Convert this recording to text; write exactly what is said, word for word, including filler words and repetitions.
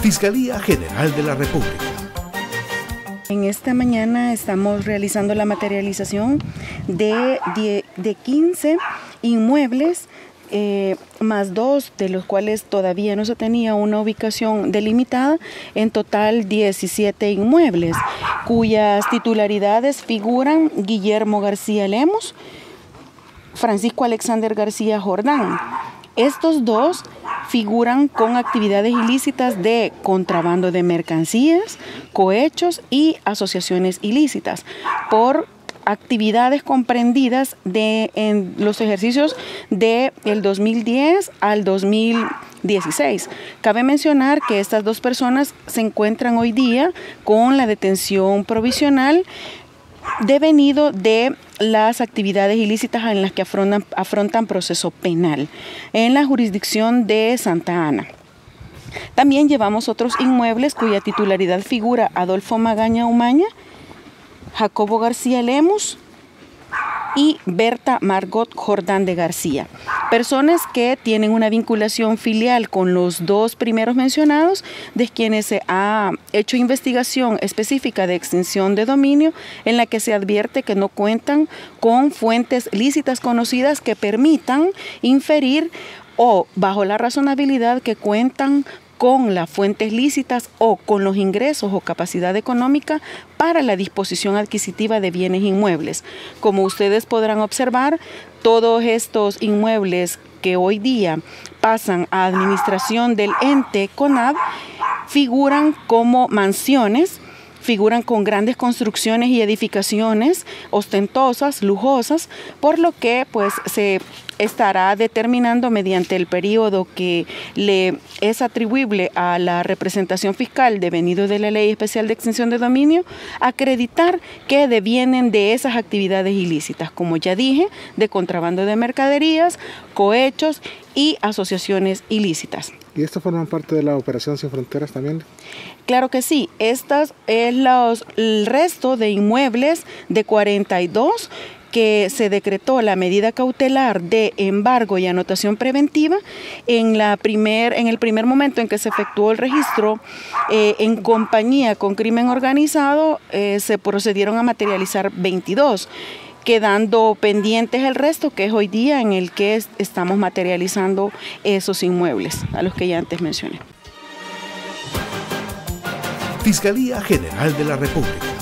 Fiscalía General de la República. En esta mañana estamos realizando la materialización de, de, de quince inmuebles, eh, más dos de los cuales todavía no se tenía una ubicación delimitada, en total diecisiete inmuebles, cuyas titularidades figuran Guillermo García Lemos, Francisco Alexander García Jordán. Estos dos figuran con actividades ilícitas de contrabando de mercancías, cohechos y asociaciones ilícitas por actividades comprendidas de, en los ejercicios del dos mil diez al dos mil dieciséis. Cabe mencionar que estas dos personas se encuentran hoy día con la detención provisional devenido de las actividades ilícitas en las que afrontan, afrontan proceso penal en la jurisdicción de Santa Ana. También llevamos otros inmuebles cuya titularidad figura Adolfo Magaña Umaña, Jacobo García Lemos y Berta Margot Jordán de García. Personas que tienen una vinculación filial con los dos primeros mencionados, de quienes se ha hecho investigación específica de extinción de dominio, en la que se advierte que no cuentan con fuentes lícitas conocidas que permitan inferir o bajo la razonabilidad que cuentan con las fuentes lícitas o con los ingresos o capacidad económica para la disposición adquisitiva de bienes inmuebles. Como ustedes podrán observar, todos estos inmuebles que hoy día pasan a administración del ente CONAV figuran como mansiones, figuran con grandes construcciones y edificaciones ostentosas, lujosas, por lo que pues se estará determinando mediante el periodo que le es atribuible a la representación fiscal devenido de la Ley Especial de Extinción de Dominio, acreditar que devienen de esas actividades ilícitas, como ya dije, de contrabando de mercaderías, cohechos y asociaciones ilícitas. ¿Y esto forma parte de la Operación Sin Fronteras también? Claro que sí. Estas es los, el resto de inmuebles de cuarenta y dos que se decretó la medida cautelar de embargo y anotación preventiva en, la primer, en el primer momento en que se efectuó el registro eh, en compañía con crimen organizado, eh, se procedieron a materializar veintidós, quedando pendientes el resto, que es hoy día en el que es, estamos materializando esos inmuebles, a los que ya antes mencioné. Fiscalía General de la República.